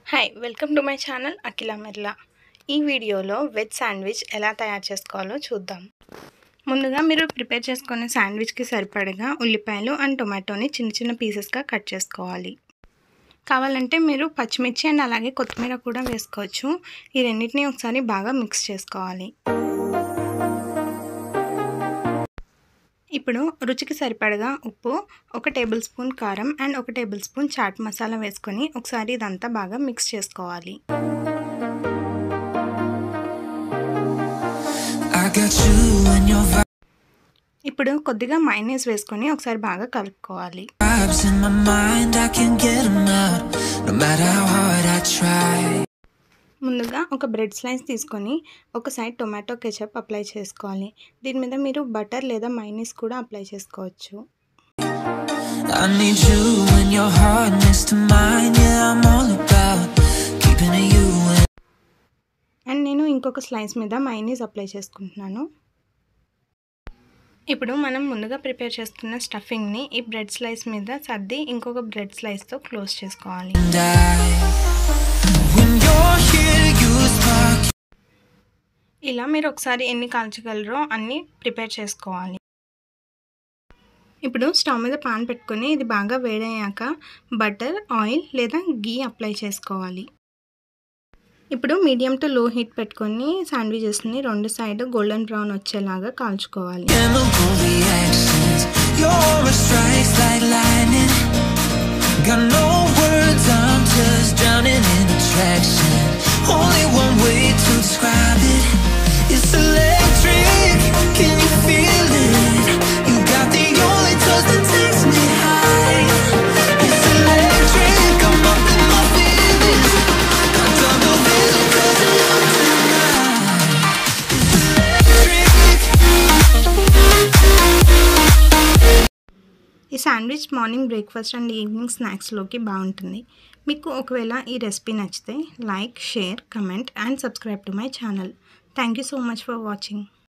Hi welcome to my channel Akhila Mirla. ఈ వీడియోలో veg sandwich ఎలా తయారు చేసుకోవాలో చూద్దాం. ముందుగా మీరు ప్రిపేర్ చేసుకునే శాండ్విచ్కి సరిపడగా ఉల్లిపాయలు అండ్ టొమాటోని చిన్న చిన్న పీసెస్గా కట్ చేసుకోవాలి. కావాలంటే మీరు పచ్చిమిర్చి అండ్ అలాగే కొత్తిమీర కూడా వేసుకోవచ్చు. ఈ రెండింటిని ఒకసారి బాగా మిక్స్ చేసుకోవాలి. ఇప్పుడు రుచికి సరిపడగా ఉప్పు, 1 టేబుల్ స్పూన్ కారం and 1 tablespoon chaat masala వేసుకొని ఒకసారి ఇదంతా బాగా మిక్స్ చేసుకోవాలి. ఇప్పుడు కొద్దిగా మైనీస్ వేసుకొని ఒకసారి బాగా కలుపుకోవాలి. ముందుగా ఒక బ్రెడ్ స్లైస్ తీసుకొని ఒక సైడ్ టొమాటో కెచప్ అప్లై చేసుకోవాలి. దీని మీద మీరు బటర్ లేదా మైనీస్ కూడా అప్లై చేసుకోవచ్చు. అండ్ నేను ఇంకొక స్లైస్ మీద మైనీస్ అప్లై చేసుకుంటున్నాను. ఇప్పుడు మనం ముందుగా ప్రిపేర్ చేసుకున్న స్టఫింగ్ని ఈ బ్రెడ్ స్లైస్ మీద సర్ది ఇంకొక బ్రెడ్ స్లైస్తో క్లోజ్ చేసుకోవాలి. ఇలా మీరు ఒకసారి ఎన్ని కాల్చగలరో అన్నీ ప్రిపేర్ చేసుకోవాలి. ఇప్పుడు స్టవ్ మీద పాన్ పెట్టుకొని ఇది బాగా వేడయ్యాక బటర్, ఆయిల్ లేదా గీ అప్లై చేసుకోవాలి. ఇప్పుడు మీడియం టు లో హీట్ పెట్టుకొని శాండ్విచెస్ని రెండు సైడ్ గోల్డెన్ బ్రౌన్ వచ్చేలాగా కాల్చుకోవాలి. ఈ sandwich morning breakfast and evening స్నాక్స్లోకి బాగుంటుంది. మీకు ఒకవేళ ఈ రెసిపీ నచ్చితే like, share, comment and subscribe to my channel. Thank you so much for watching.